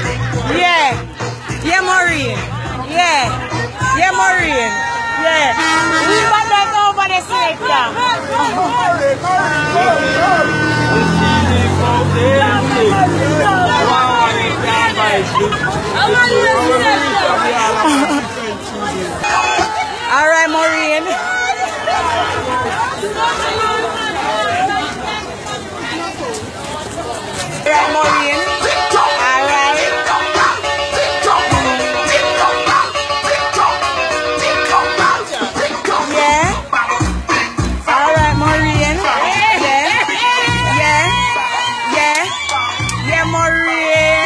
Yeah. Yeah, Maureen. Yeah. Yeah, Maureen. Yeah. We got that over the selector. All right, Maureen. All right, Maureen. All right. Yeah. All right, Maureen. Yeah. Yeah. Yeah. Yeah, Maureen.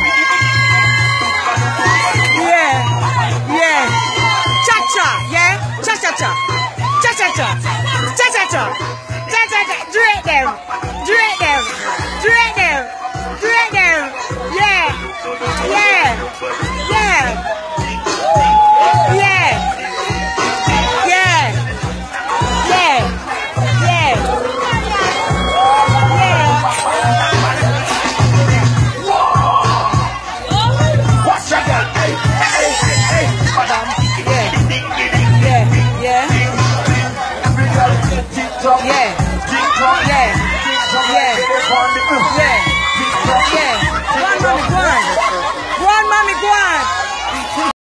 Yeah. Yeah. Cha-cha. Yeah. Cha-cha-cha. Cha-cha-cha. Cha-cha-cha. Cha-cha-cha. Do it there. Do it there. Do it there. Do it there. Yeah. Yeah. Yeah. Yeah. Yeah. Yeah. Yeah. Yeah. Yeah. Yeah.